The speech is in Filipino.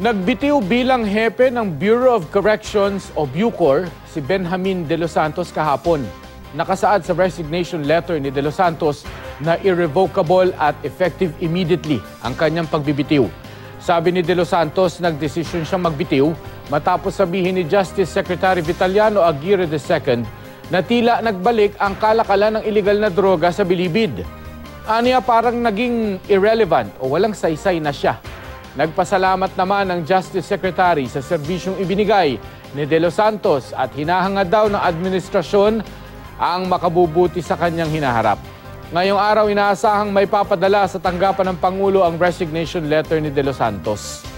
Nagbitiw bilang hepe ng Bureau of Corrections o BUCOR si Benjamin De Los Santos kahapon. Nakasaad sa resignation letter ni De Los Santos na irrevocable at effective immediately ang kanyang pagbibitiw. Sabi ni De Los Santos, nagdesisyon siyang magbitiw matapos sabihin ni Justice Secretary Vitaliano Aguirre II na tila nagbalik ang kalakalan ng iligal na droga sa Bilibid. Aniya parang naging irrelevant o walang saysay na siya. Nagpasalamat naman ang Justice Secretary sa serbisyong ibinigay ni De Los Santos at hinahangad daw ng administrasyon ang makabubuti sa kanyang hinaharap. Ngayong araw inaasahang may papadala sa tanggapan ng Pangulo ang resignation letter ni De Los Santos.